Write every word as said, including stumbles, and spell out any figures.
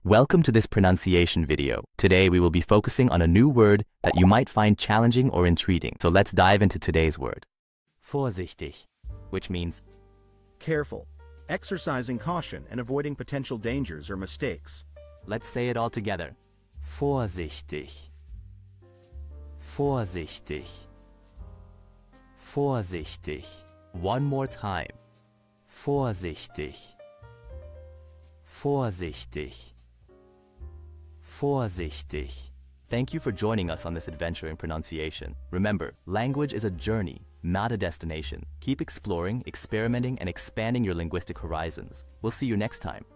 Welcome to this pronunciation video. Today we will be focusing on a new word that you might find challenging or intriguing. So let's dive into today's word. Vorsichtig, which means careful, exercising caution and avoiding potential dangers or mistakes. Let's say it all together. Vorsichtig. Vorsichtig. Vorsichtig. One more time. Vorsichtig. Vorsichtig. Vorsichtig. Thank you for joining us on this adventure in pronunciation. Remember, language is a journey, not a destination. Keep exploring, experimenting, and expanding your linguistic horizons. We'll see you next time.